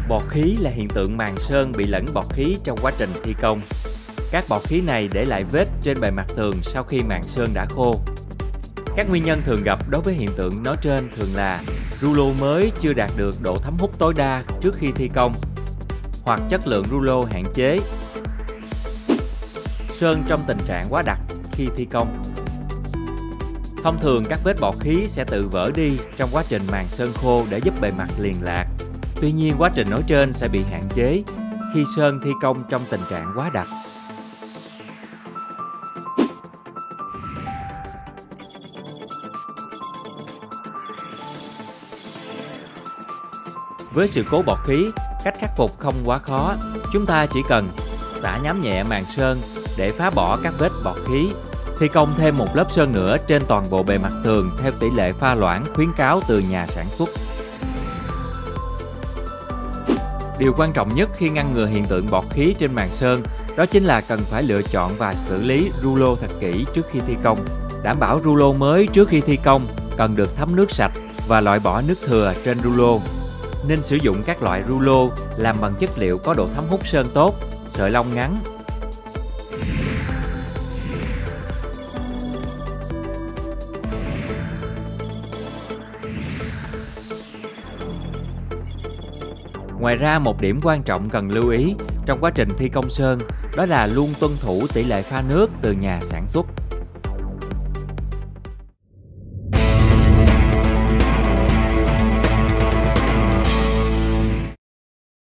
Bọt khí là hiện tượng màng sơn bị lẫn bọt khí trong quá trình thi công. Các bọt khí này để lại vết trên bề mặt tường sau khi màng sơn đã khô. Các nguyên nhân thường gặp đối với hiện tượng nói trên thường là rulo mới chưa đạt được độ thấm hút tối đa trước khi thi công, hoặc chất lượng rulo hạn chế, sơn trong tình trạng quá đặc khi thi công. Thông thường các vết bọt khí sẽ tự vỡ đi trong quá trình màng sơn khô để giúp bề mặt liền lạc. Tuy nhiên quá trình nói trên sẽ bị hạn chế khi sơn thi công trong tình trạng quá đặc. Với sự cố bọt khí, cách khắc phục không quá khó. Chúng ta chỉ cần xả nhám nhẹ màng sơn để phá bỏ các vết bọt khí. Thi công thêm một lớp sơn nữa trên toàn bộ bề mặt tường theo tỷ lệ pha loãng khuyến cáo từ nhà sản xuất. Điều quan trọng nhất khi ngăn ngừa hiện tượng bọt khí trên màng sơn đó chính là cần phải lựa chọn và xử lý rulo thật kỹ trước khi thi công. Đảm bảo rulo mới trước khi thi công cần được thấm nước sạch và loại bỏ nước thừa trên rulo. Nên sử dụng các loại rulo làm bằng chất liệu có độ thấm hút sơn tốt, sợi lông ngắn. Ngoài ra, một điểm quan trọng cần lưu ý trong quá trình thi công sơn đó là luôn tuân thủ tỷ lệ pha nước từ nhà sản xuất.